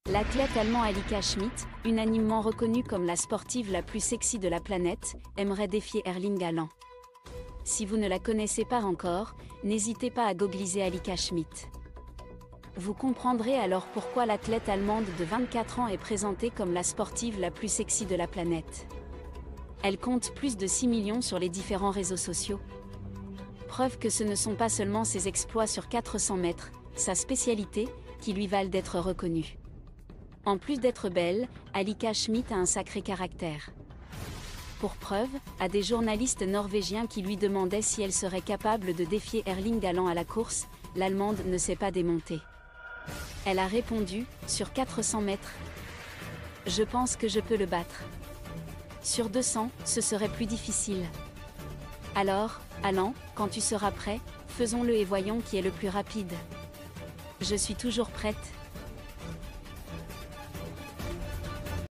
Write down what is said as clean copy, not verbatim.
L'athlète allemand Alika Schmidt, unanimement reconnue comme la sportive la plus sexy de la planète, aimerait défier Erling Haaland. Si vous ne la connaissez pas encore, n'hésitez pas à googliser Alika Schmidt. Vous comprendrez alors pourquoi l'athlète allemande de 24 ans est présentée comme la sportive la plus sexy de la planète. Elle compte plus de 6 millions sur les différents réseaux sociaux. Preuve que ce ne sont pas seulement ses exploits sur 400 mètres, sa spécialité, qui lui valent d'être reconnue. En plus d'être belle, Alika Schmidt a un sacré caractère. Pour preuve, à des journalistes norvégiens qui lui demandaient si elle serait capable de défier Erling Haaland à la course, l'Allemande ne s'est pas démontée. Elle a répondu, sur 400 mètres. Je pense que je peux le battre. Sur 200, ce serait plus difficile. Alors, Haaland, quand tu seras prêt, faisons-le et voyons qui est le plus rapide. Je suis toujours prête.